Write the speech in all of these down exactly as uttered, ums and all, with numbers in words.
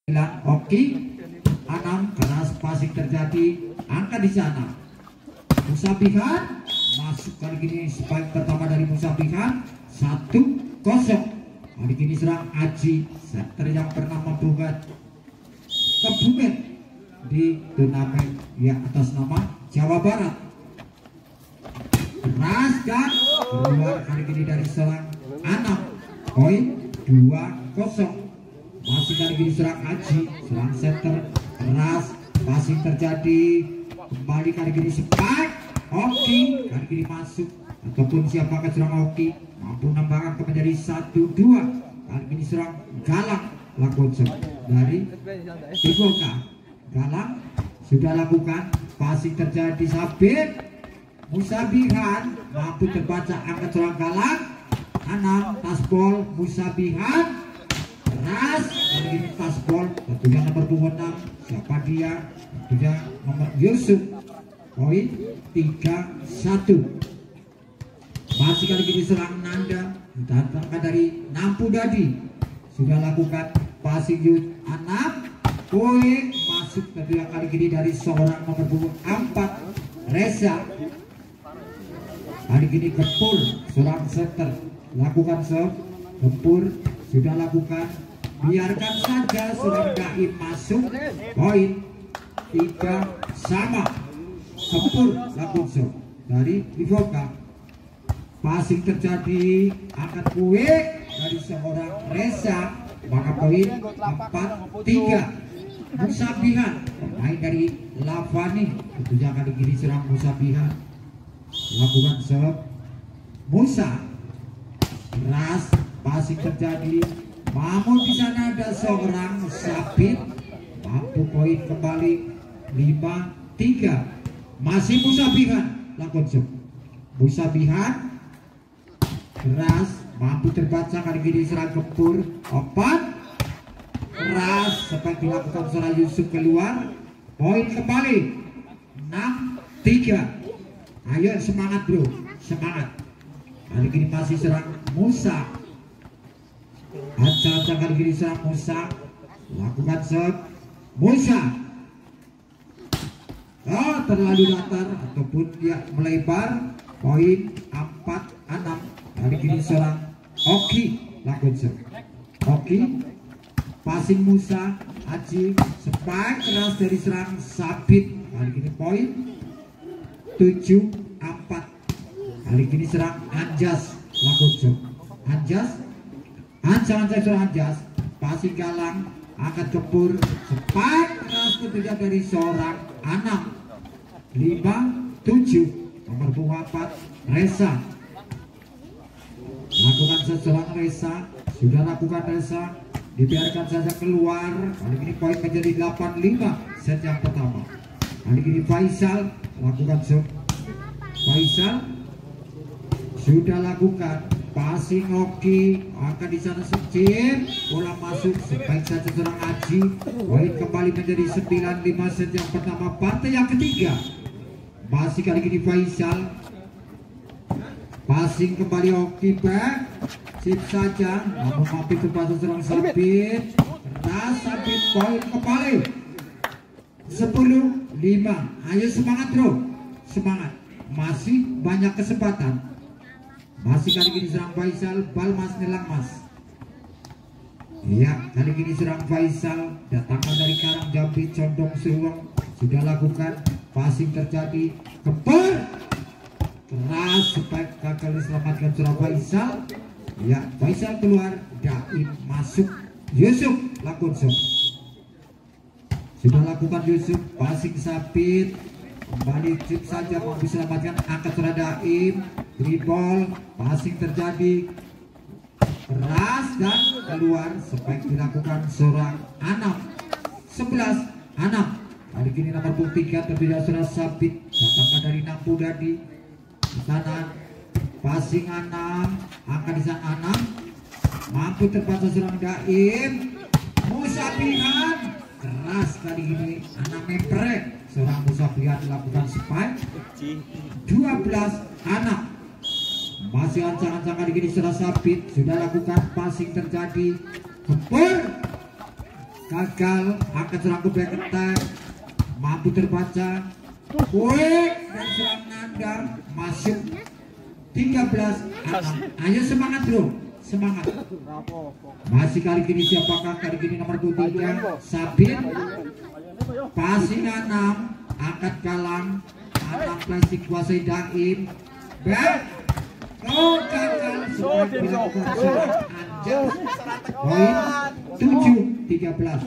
Oki enam keras passing terjadi, angka di sana. Musabihan masuk kali ini spike pertama dari Musabihan satu kosong. Kali ini serang Aji, setter yang pernah membuat kebumen di turnamen ya atas nama Jawa Barat. Keras dan keluar kali ini dari serang Anam, poin dua kosong. Masih kali ini serang Aji, serang center keras, passing terjadi, kembali kali ini spike Oki, kali ini masuk ataupun siapakah serang Oki mampu nambahkan ke menjadi satu dua. Kali ini serang Galang lakukan dari Tiboka. Galang sudah lakukan, passing terjadi Sabit Musabihan mampu terbaca angkat serang Galang. Anam taspol Musabihan keras, kali ini taspol tentunya nomor enam, siapa dia? Tentunya nomor Yusuf, poin tiga satu. Masih kali ini serang Nanda, datangkan dari Nampu Dadi, sudah lakukan passing Yud Anam, poin masuk tentunya kali ini dari seorang nomor empat Reza. Kali ini Gempur, seorang setter lakukan serve, Gempur sudah lakukan, biarkan saja serang Daim masuk, poin tiga sama. Gempur lakukan serve dari Tiboka, passing terjadi, angkat kue dari seorang Reza, maka poin empat tiga. Musabihan pemain dari Lavani, tentunya kali ini serang Musabihan lakukan serve. Musa keras, passing terjadi, namun di sana ada seorang Sabit mampu poin kembali lima tiga. Masih Musabihan lakukan serve. Musabihan keras, mampu terbaca kali ini serang Gempur empat keras, seperti dilakukan seorang Yusuf keluar, poin kembali enam tiga. Ayo semangat bro, semangat. Kali ini masih serang Musa, ancang-ancang kali ini serang Musa, lakukan serve. Musa oh, terlalu datar ataupun dia melebar, poin empat enam. Kali ini serang Oki, lakukan serve. Oki passing Musa, Aji, spike keras dari serang Sabit, kali ini poin tujuh empat. Kali ini serang Anjas lakukan serve. Anjas ancang-ancang serang Anjas, passing Galang, angkat Gempur, spike keras tentunya dari seorang Anam, lima tujuh. Nomor empat Reza lakukan seorang Reza, sudah lakukan Reza, dibiarkan saja keluar. Kali ini poin menjadi delapan lima set yang pertama. Kali ini Faisal lakukan serve. Faisal sudah lakukan passing Oki, akan di sana secir, bola masuk, sebaik saja serang Aji, poin kembali menjadi sembilan lima set yang pertama. Partai yang ketiga masih kali ini Faisal, passing kembali Oki back, sip saja, namun mampu terbaca serang Sabit keras, Sabit poin kembali sepuluh lima. Ayo semangat bro, semangat, masih banyak kesempatan. Masih kali ini serang Faisal, bal mas nelang mas. Iya, kali ini serang Faisal, datangkan dari Karang Jambi Condong Suweng, sudah lakukan passing terjadi, Gempur keras, spike gagal diselamatkan serang Faisal. Ya, Faisal keluar, Daim masuk, Yusuf lakukan serve. Sudah lakukan Yusuf, passing Sabit, kembali chip saja mau diselamatkan, angkat serang Daim, dribble, passing terjadi, keras dan keluar, spike dilakukan seorang Anam, sebelas Anam. Kali ini nomor tiga terpilih seorang Sabit, datangkan dari Nampu Dadi, di sana passing Anam, angkat di sana Anam, mampu terbaca serang Daim. Musabihan keras, kali ini Anam memprek, seorang Musabihan melakukan spike, dua belas Anam. Masih ancang-ancang kali ini seorang Sabit, sudah lakukan passing terjadi, Gempur gagal, angkat serang ke back attack, mampu terbaca. Quick dan serang Nanda masuk tiga belas enam. Ayo semangat bro, semangat. Masih kali ini siapakah? Kali ini nomor dua puluh tiga Sabit. Passing enam, angkat galang, anak plastik kuasai Daim. Back. Oh gagal, sempat dilakukan serang Anjas. Poin tujuh tiga belas.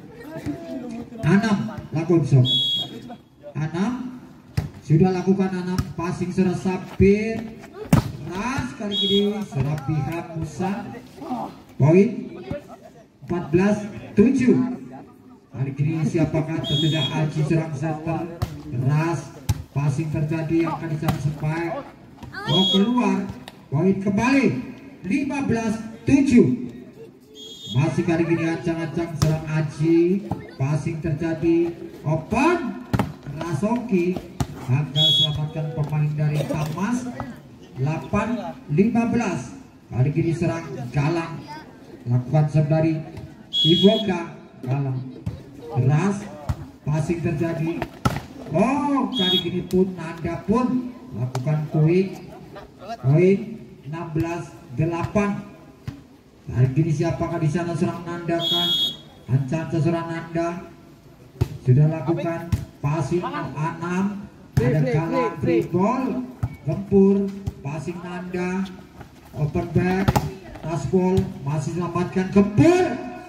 Anam Lakonso. Anam sudah lakukan Anam passing serang Sabit. Ras kali ini serang pihak Musa. Poin empat belas tujuh. Kali ini siapakah? Tentunya Aji serang center. Ras passing terjadi yang akan disana Spike. Oh keluar. Poin kembali lima belas tujuh. Masih kali ini ancang-ancang serang Aji. Passing terjadi. Open. Rasoki gagal selamatkan pemain dari Tamas. Delapan lima belas. Kali ini serang Galang. Lakukan serve dari Iboga. Galang. Keras. Passing terjadi. Oh kali ini pun Nanda pun lakukan quick. Poin enam belas delapan. Kali ini siapakah di sana? Serang Nanda kan? Ancang serang Nanda sudah lakukan passing enam. Ada Galang free ball. Gempur passing Nanda. Open back. Tas ball masih selamatkan. Gempur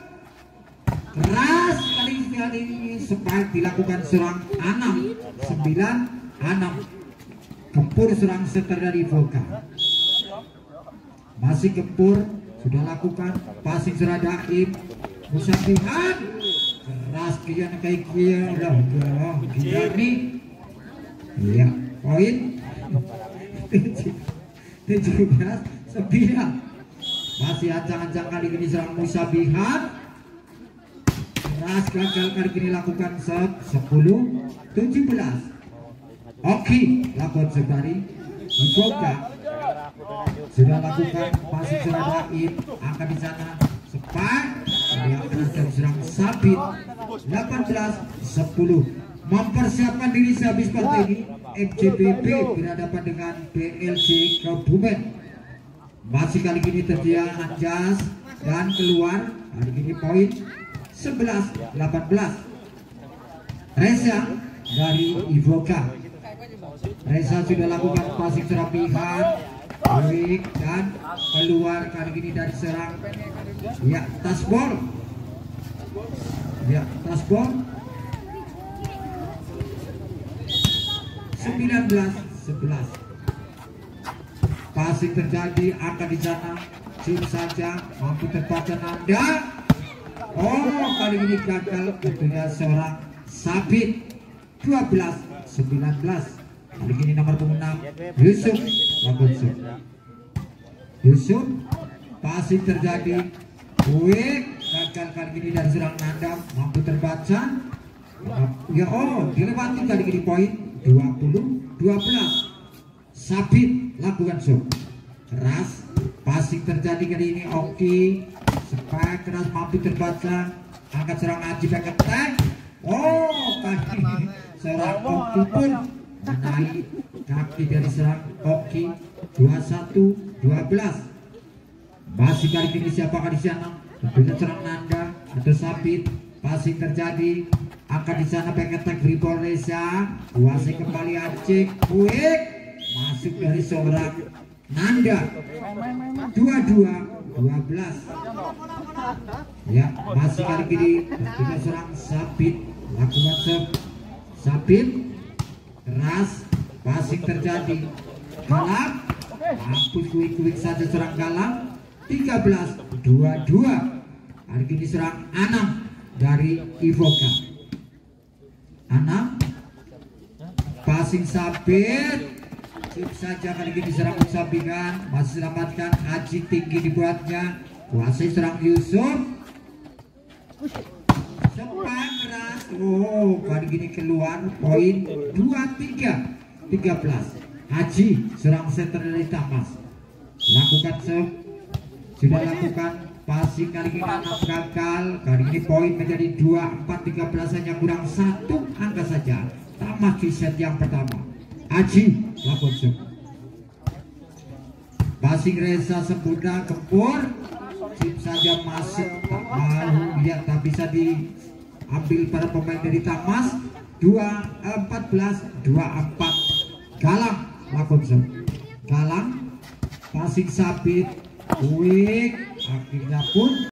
keras kali ini Spike dilakukan serang enam. Sembilan enam. Gempur serang center dari Voka. Masih gempur sudah lakukan passing serang Daim. Musabihan keras kian kayak kian udah udah gila nih. Iya poin tujuh belas sembilan. Masih ancang-ancang kali ini serang Musabihan. Keras gagal kali ini lakukan set sepuluh tujuh belas. Oke, lakukan sekali. Iboga sudah lakukan passing serang Daim. Angkat di sana Spike. Dia keras dan serang Sabit. Delapan belas sepuluh. Mempersiapkan diri sehabis partai ini. M J B B berhadapan dengan B L C Kebumen. Masih kali ini terjadi Anjas dan keluar. Kali ini poin sebelas delapan belas. Reza dari Ivoka. Reza sudah lakukan passing serang pihak. Quick dan keluar kali ini dari serang. Ya, tas ball. Ya, tas ball. sembilan belas sebelas. Passing terjadi, angka di sana. Sim saja mampu terbaca Nanda. Oh, kali ini gagal. Tentunya seorang Sabit. Dua belas sembilan belas. Kali ini nomor enam Yusuf Lakonso. Yusuf passing terjadi. Quick gagal kali ini dari serang Nanda. Mampu terbaca. Ya oh, dilewati kali ini poin dua puluh dua belas. Sabit lakukan show. Keras passing terjadi kali ini. Oki Spike keras mampu terbaca. Angkat serang Aji back attack. Oh kali ini serang Oki pun menaik kaki dari serang Oki. Dua puluh satu dua belas. Masih kali ini siapakah di sana? Tentunya serang Nanda atau Sabit. Passing terjadi. Angkat di sana back attack dribble Reza. Kuasai kembali Acik. Quick masuk dari seorang Nanda. Dua puluh dua dua belas. Ya, masih kali ini tentunya serang Sabit. Lakukan serve. Sabit keras. Passing terjadi. Galang mampu quick-quick saja serang Galang. Tiga belas dua puluh dua. Kali ini serang Anam dari Ivoka. Anam passing Sabit. Sip saja kali ini serang Musabihan. Masih selamatkan. Haji tinggi dibuatnya. Kuasai serang Yusuf. Cepat keras. Oh kali ini keluar. Poin dua puluh tiga tiga belas. Haji serang center dari Tamas. Lakukan serve. Sudah lakukan Passing kali ini enam gagal. Kali ini poin menjadi dua empat tiga belas, hanya kurang satu angka saja. Tamat di set yang pertama. Aji Lakonso. Passing Reza Sempurna Gempur. Chip saja masuk, tak mau lihat, tak bisa diambil para pemain dari Tamas. Dua empat belas dua empat. Galang Lakonso. Galang passing Sabit. Wik akhirnya pun